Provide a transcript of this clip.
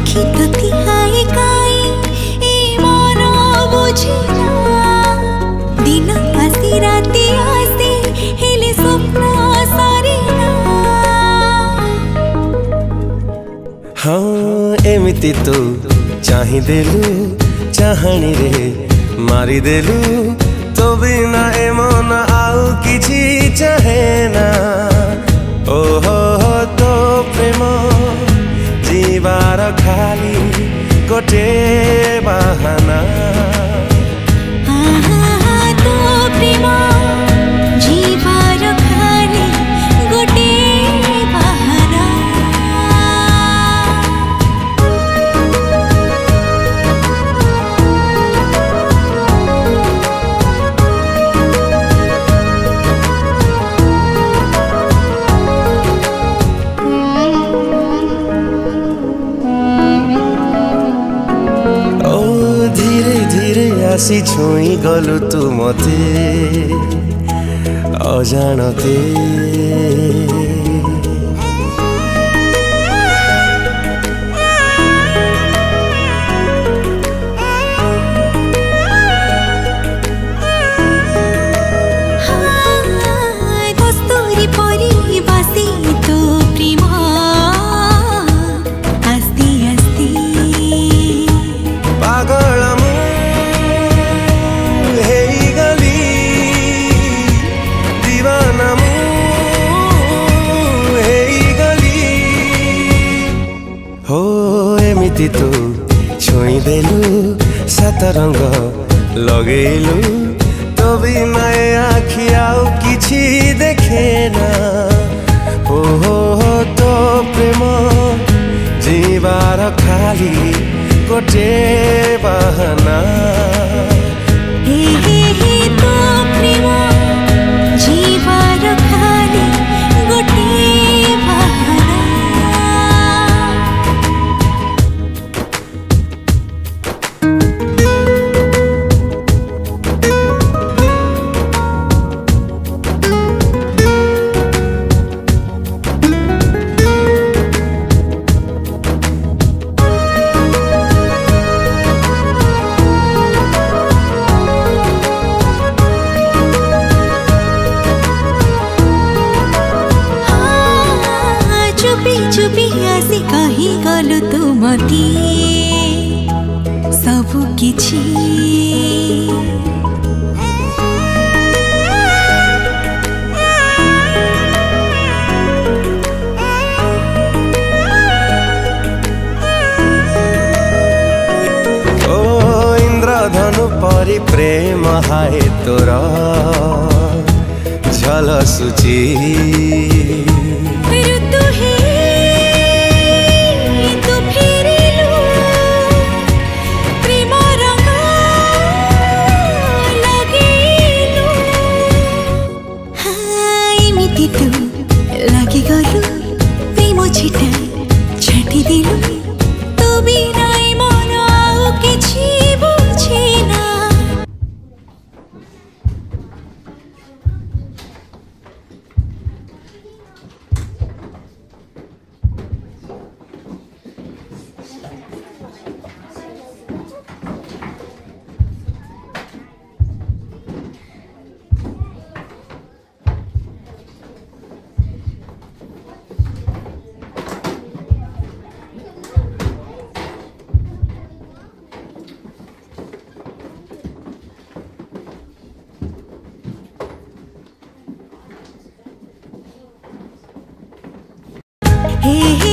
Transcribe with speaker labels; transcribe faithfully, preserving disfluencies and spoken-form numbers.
Speaker 1: आखि तो तिहाई काई ए मन बुझिना दिन आसी राति आसे हेले स्वप्न सरिना।
Speaker 2: हाँ एमिति तू चाही देलु चाहणी रे मारी देलु तो बिना ए मन आउ किछि चाहे ना। ओहो तो प्रेम जीवार खाली गोटे बाहाना।
Speaker 1: तो प्रेम जीवार खाली गोटे बाहाना।
Speaker 2: आसी छुई गलु तू मते अजानते।
Speaker 1: कस्तूरी परी बासी तो प्रेम आस्ते आस्ते
Speaker 2: पागल तू छुई देलु सात रंग लगेलु तो बिना आखि आउ किछि देखे ना। ओहो तो प्रेम जीवार खाली गोटे बाहाना।
Speaker 1: हे हे हे तो प्रेम जीवार खाली गोटे बाहाना। चुपी आसी कही गलु तू मती सबु किछि।
Speaker 2: ओ इंद्रधनु परी प्रेम हाय तोर झलसुची।
Speaker 1: लगी गलु प्रेम छिटा छाटी दिलु तो बिना मन आउ किछि बुझेना। हे